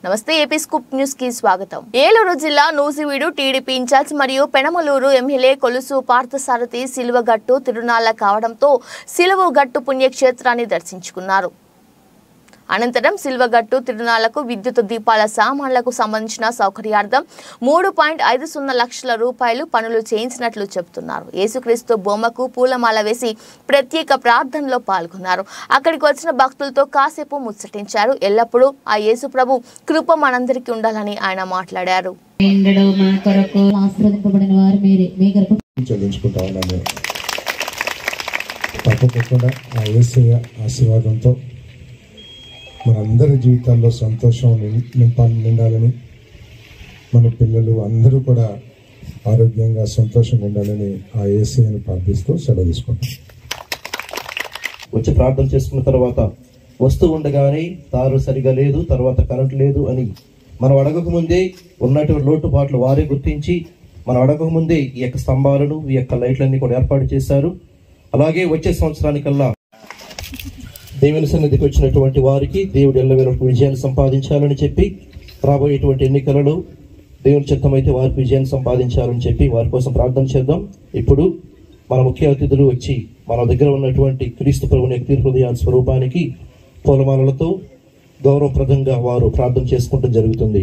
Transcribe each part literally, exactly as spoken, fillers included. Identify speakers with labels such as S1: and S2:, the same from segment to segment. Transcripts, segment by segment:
S1: నమస్తే AP scoop news కి స్వాగతం. ఏలూరు జిల్లా నూజివీడు టీడీపీ ఇన్ఛార్జ్ మరియు పెనమలూరు ఎమ్మెల్యే కొలుసు పార్థసారథి సిలువగట్టు తిరునాళ్ల కావడంతో సిలువగట్టు పుణ్యక్షేత్రాన్ని దర్శించుకున్నారు. అనంతరం సిల్వగట్టు తిరునాళ్లకు విద్యుత్ దీపాల సామాన్లకు సంబంధించిన సౌకర్యార్థం మూడు పాయింట్ ఐదు సున్నా లక్షల రూపాయలు పనులు చేయించినట్లు చెబుతున్నారు. యేసుక్రీస్తు బొమ్మకు పూలమాల వేసి ప్రత్యేక ప్రార్థనలో పాల్గొన్నారు. అక్కడికి వచ్చిన భక్తులతో కాసేపు ముచ్చటించారు. ఎల్లప్పుడూ ఆ యేసు ప్రభు కృప మనందరికీ ఉండాలని ఆయన మాట్లాడారు.
S2: మనందరి జీవితాల్లో సంతోషం నింపాలి నిండాలని, మన పిల్లలు అందరూ కూడా ఆరోగ్యంగా సంతోషంగా ఉండాలని ఆ యేసయ్యను ప్రార్థిస్తూ సెలవు తీసుకుంటాం.
S3: వచ్చి ప్రార్థన చేసుకున్న తర్వాత వస్తూ ఉండగానే తారు సరిగా లేదు, తర్వాత కరెంట్ లేదు అని మనం అడగక ముందే ఉన్నటువంటి లోటుపాట్లు వారే గుర్తించి మనం అడగక ముందే ఈ యొక్క స్తంభాలను ఈ యొక్క లైట్లన్నీ కూడా ఏర్పాటు చేశారు. అలాగే వచ్చే సంవత్సరానికల్లా దేవుని సన్నిధికి వచ్చినటువంటి వారికి దేవుడు ఎల్లవేళకు విజయాన్ని సంపాదించాలని చెప్పి, రాబోయేటువంటి ఎన్నికలలో దేవుని చిత్తమైతే వారికి విజయాన్ని సంపాదించాలని చెప్పి వారి కోసం ప్రార్థన చేద్దాం. ఇప్పుడు మన ముఖ్య అతిథులు వచ్చి మన దగ్గర ఉన్నటువంటి క్రీస్తు ప్రభుని యొక్క హృదయ స్వరూపానికి పూలమాలలతో గౌరవప్రదంగా వారు ప్రార్థన చేసుకోవడం జరుగుతుంది.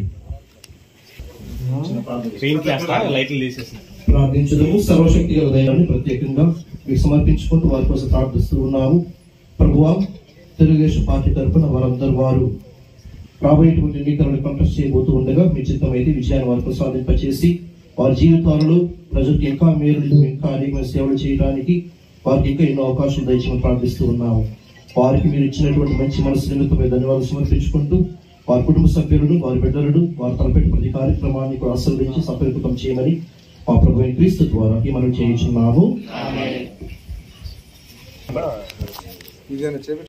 S3: ప్రార్థించడము సర్వశక్తి గల దైవాన్ని ప్రత్యేకంగా మీకు సమర్పించుకుంటూ వారి కోసం ప్రార్థిస్తూ ఉన్నాము. ప్రభువా, తెలుగుదేశం పార్టీ తరఫున వారందరూ వారు రాబోయేటువంటి ఎన్నికలను కంటెస్ట్ చేయబోతూ ఉండగా మీ చిత్తమైతే విజయాన్ని వారికి సాధింపచేసి వారి జీవితాలలో ప్రజలకు ఇంకా మేలు ఇంకా అనేకమైన సేవలు చేయడానికి వారికి ఇంకా ఎన్నో అవకాశాలు దయచేయమని ప్రార్థిస్తూ ఉన్నాము. వారికి మీరు ఇచ్చినటువంటి మంచి మనసు నిమిత్తమై ధన్యవాదాలు సమర్పించుకుంటూ వారి కుటుంబ సభ్యులను, వారి బిడ్డలను, వారి తలపెట్టి ప్రతి కార్యక్రమాన్ని కూడా ఆశీర్వదించి సఫలీకృతం చేయమని మా ప్రభువైన క్రీస్తు ద్వారా ఈ మనం చేయించున్నాము.